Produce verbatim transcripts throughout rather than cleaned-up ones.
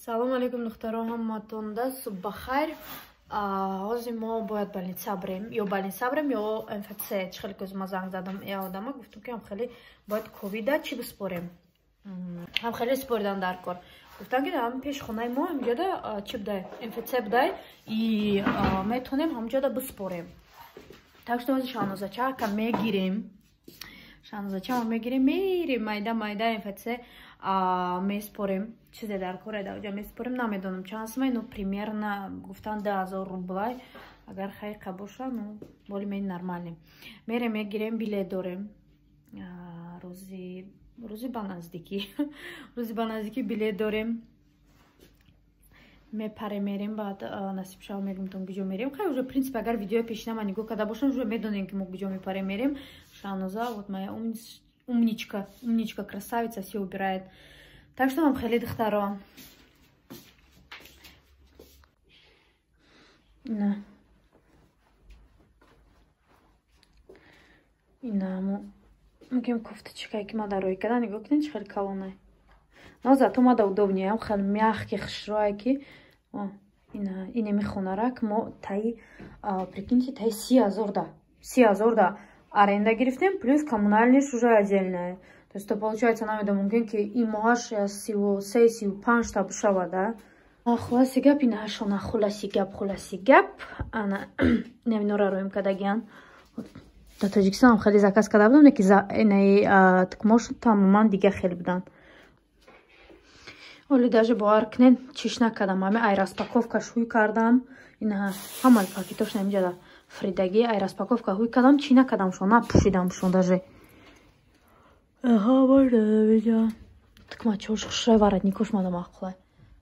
Салом алейкум духтаро ҳаматонда субҳ хайр. ҳозир мо бояд больница брем ё больница брем ё инфекция хеле көз ма занг задам я одама гуфтам ки ҳам хеле бояд ковида чи биспорем ҳам хеле споридан дар кор гуфтам ки ҳам пеш хонаи мо ҳамҷода чи будай инфекция будай и метонем ҳамҷода биспорем. Так что ҳозир шаҳнозача ка мегирем шаҳнозача мегирем мерем майда майда инфекция меспорем чизе дар кор даҷа меспорем намедонам чанд сумай но примерно гуфтан да ҳазор рублай агар хайқа боша ну боли мени нормалем мерем мегирем билет дорем рӯзи рӯзи ба наздикӣ рӯзи ба наздикӣ билет дорем мепаре мерем баъд насиб шава мегум тон куҷо мерем хай уже принципе агар видеои пешина ма нигоҳ карда бошам уже медонем ки мо куҷо мепаре мерем. Шаҳноза вот моя умничка умничка красавица все убирает. Так что вам хеле духтаро на ина мо мегем кофточка ки ма дарои када нигоҳ кунед чӣ хеле калонай но зато ма да удобнияам хеле мягкий хушроя ки ина ине мехонарак мо таи прикиньте таи си ҳазор да си ҳазор да аренда гирифтем плюс коммунальныш уже отдельная. То есть то получается намеда мумкин ки и моаш сиву се сиву панҷ та бишава да хуласи гап ина шона хуласи гап хуласи гап ана неминора роем кадагиан да Тоҷикистон хеле заказ када будам неки инаи тукмош тамоман дига хеле будан оли даже бовар кунед чиш накардам ҳаме айраспаковка шуй кардам ина ҳамаи пакетош намиҷада фридаги айраспаковка ҳуй кардам чи накардам шо напушидам шо даже тукмачош хушрай варатникош мада маққулай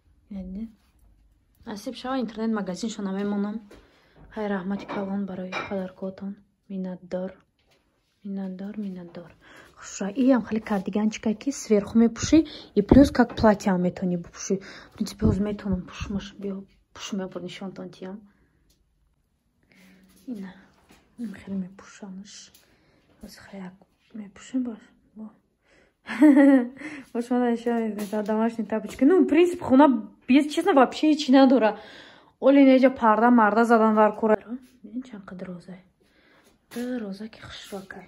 насиб шава интернет магазиншо намемонам ҳай раҳмати калон барои падаркотон миннатдор миннатдор миннатдор хушрай иам хеле кардиганчика ки сверху мепуши и плюс как платья метони бупуши в принципе ҳоз метонам пушмаш биё пушум я бор нишонтон тиям ина хеле мепушамаш ҳоз хаяк мепушим бош бош мана нишон домашний тапочки ну в принципе хона если честно вообще ҳичи надора оли неҷа парда марда задан дар кора бин чанд қадар розай да роза ки хушрокай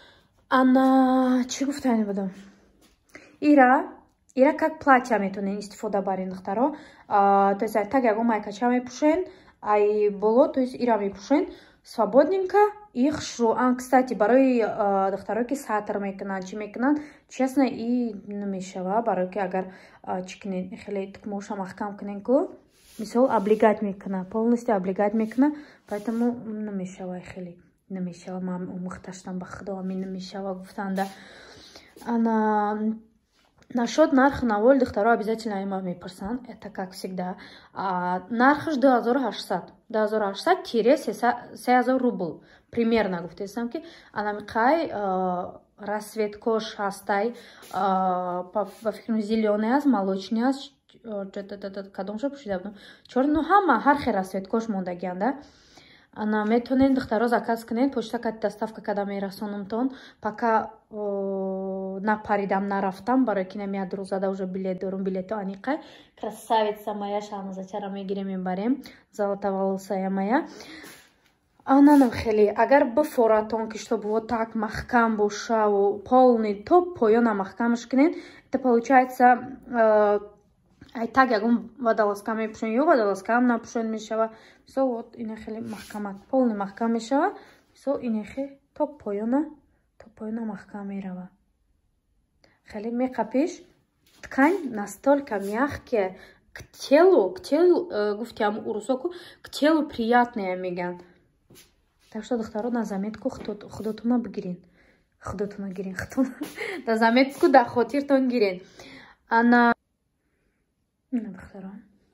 ана чӣ гуфтани будам ира ира как платья метонен истифода барен духтаро то есть так ягон майкача мепушен ай боло то есть ира мепушен свободненько и хушро а кстати барои духтаро ки сатр мекунанд чӣ мекунанд честно и намешава барои ки агар чӣ кунен хеле тукмоша маҳкам кунен ку мисол облигать мекуна полностью облигать мекуна поэтому намешава хеле намешава ман омӯхташтам ба худо амин намешава гуфтанда ана нашод нарх наволи духтаро обязательно има мепурсанд это как всегда нархаш ду ҳазору ҳаштсад ду ҳазору ҳаштсад тире се ҳазор рубл примерно гуфтаистам ки анамиқай расветкош ҳастай ба фикрам зелёный аст молочный аст кадомша пушида будам чор ну ҳама ҳар хел расветкош мондагианда ана метонен духтаро заказ кунед почта кати доставка када мерасонумтон пока напаридам нарафтам барои ки намияд рӯзада уже билет дорум билету аниқай красавица моя шаҳнозачара мегирем мебарем золотоволосая моя ананам хеле агар бифоратон ки чтоб вот так маҳкам бошаву полный то поёна маҳкамаш кунед это получается ай так ягон водолазка мепушен ё водолазкаам напушен мешава мисол вот ина хеле маҳкама полный маҳкам мешава мисол инехе то поёна то поёна маҳкам мерава хеле меқапиш ткань настолько мягкая к телу к телу гуфтиам урусоку к телу приятная меган. Так что духтаро на заметку худотуна бигирин худотуна гирин на заметку да хотиртон гирен ана ина духтаро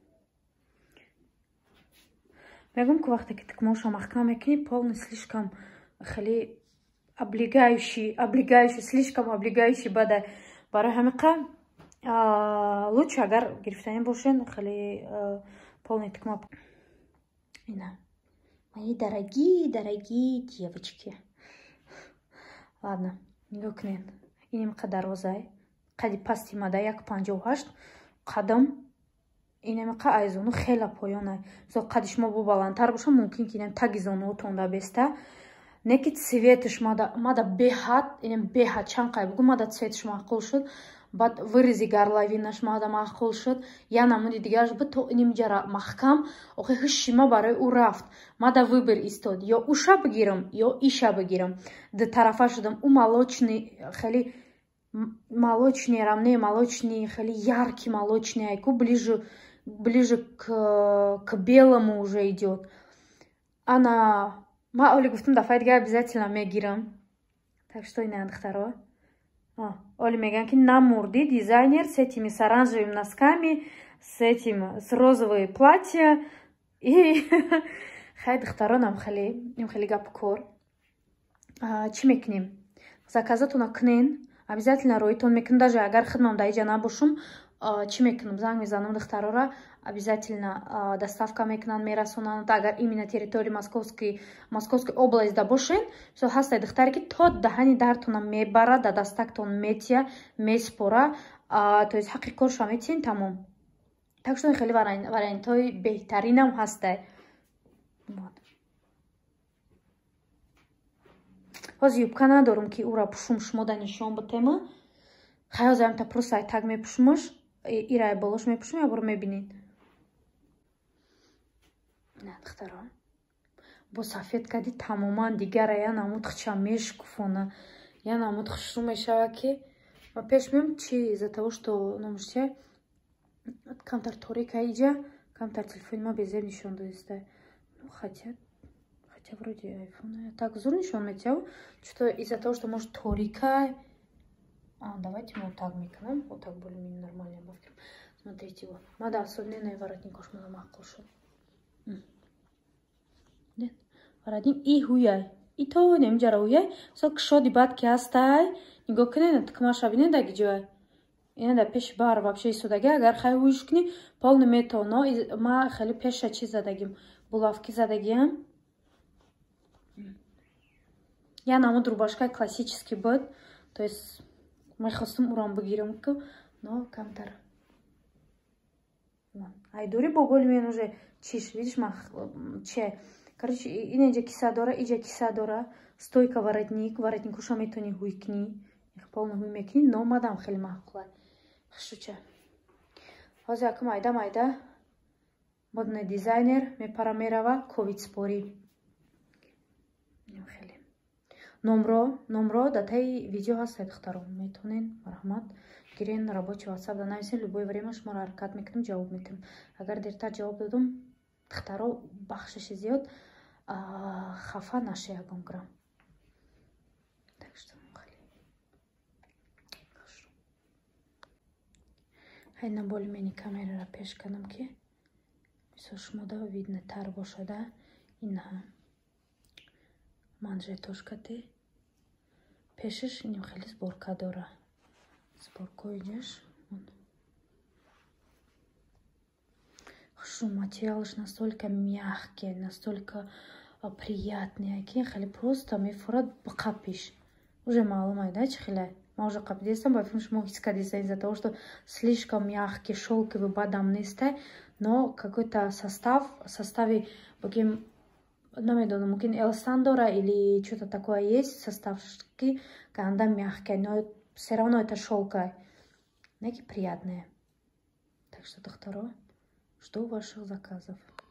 мегум ки вақте ки тукмоша маҳкам мекунӣ полный слишком хеле облегающий облегающий слишком облегающий бада барои ҳамиқа лучше агар гирифтани бошен хеле полный тукма ина мои дорогие дорогие девочки ладно нигоҳ кунед инем қадар розай қади пасти мада як панҷоҳу ҳашт қадам инем qa айзону хела поёнай. Мисол қади шумо бо баландтар боша, мумкин ки инем таги зонуотон да беста. Неки цветиш мада мада беҳад, инем беҳад чанқай бугу мада цветиш маъқул шуд. Баъд вырези горловинаш мада маъқул шуд. Я намуди дигараш бу то инем ҷара маҳкам. Охе ҳушима барои ӯ рафт. Мада выбор истод. Ё уша бигирам, ё иша бигирам. Ду тарафа шудам. Ӯ молочный хеле молочный рам, не молочный, хеле яркий молочный айку ближе ближе к, к белому уже идет. Она... Ма Оли гуфтам дафъаи дигар обязательно мегирам. Так что ина духтаро. Оли меган ки намурди дизайнер с этими с оранжевыми носками, с этим с розовые платья. И хай духтаро нам хели, им хели гап кор. Чи мекунем? Заказатуна кунен. Обязательно ройтон мекунем. Даже агар хидмам да иҷа набошум, чи мекунам? Занг мезанам духтарора. Обязательно доставка мекунанд, мерасонанд. Агар именно территории Московской, Московской области да бошен, so ҳастай духтаре ки то даҳани дартона мебара, да дастактон метия, меспора, то есть ҳаққи корша метиен тамом. Так что хеле вариантҳои беҳтаринам ҳастай. ҳозир юбка надорум ки ӯра пушум шумо да нишон бутема. Хай ҳозир ҳамта просто ай так мепушумаш, ирай болош мепушум, я боро мебинед. Не, духтаро. Бо сафед кади тамоман дигара я намуд хча мешкуфона. Я намуд хшу мешава ки ва пеш мем чи из-за того, что, ну, можете, камтар торика иджа, камтар телефон ма безеб нишон дадистай. Ну, хотя, хотя вроде айфон, так зур нишон метяв, что из-за того, что может торика. А, давайте мы вот так микнем, вот так более-менее нормально обовьем. Смотрите, вот. Мада особенный воротник уж мы махкушу. Нет, воротник и хуяй. И то нем жара хуяй. Сок шоди бад ки астай. Нигоh кунед, так маша бинед даги ҷой. Ина да пеш бар вообще исудаги, агар хай хуиш куни, полный метоно. Ма хели пеша чи задагим, булавки задагим. Я намуд рубашка классический буд. То есть мы хостум урам бигирам, но камтар. Айдури боголи мен уже чиш, видишь, мах че. Короче, ин иджа киса дора, иджа киса дора. Стойка воротник, воротник уша метони хуйкни. Их полно хуй мекни, но мадам хели махкулай. Хшуча. Ҳозир акам айда майда. Модный дизайнер мепара мерава ковид спори. Хели. Номро, номро да таи видео ҳастед духтаро. Метонен, марҳамат. Гирен рабочий WhatsApp да нависен, любое время шуморо ҳаракат мекунем, ҷавоб метем. Агар дертар ҷавоб додум, духтаро бахшиши зиёд хафа наша ягон грамм. Так что хеле хорошо. Хай на более-менее камераро пеш кунам ки мисол шумода видно тар бошада. Ина манжетошкати пешаш иним хеле сборка дора. Сборку идешь. Хорошо, материал настолько мягкий, настолько приятный. Аки хели просто мефурат бакапиш. Уже мало май, да, чехилай? Мы уже капдесам, байфун шмо хискадиса из-за того, что слишком мягкий, шелковый бадам нестай, но какой-то состав, составе, богим, намедону, мукин элсандора или что-то такое есть, составки, когда мягкие, но все равно это шелка. Некие приятные. Так что, докторо, жду ваших заказов.